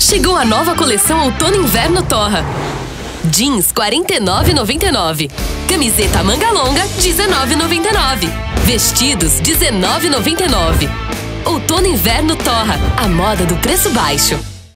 Chegou a nova coleção Outono Inverno Torra. Jeans, R$ 49,99. Camiseta manga longa, R$ 19,99. Vestidos, R$ 19,99. Outono Inverno Torra, a moda do preço baixo.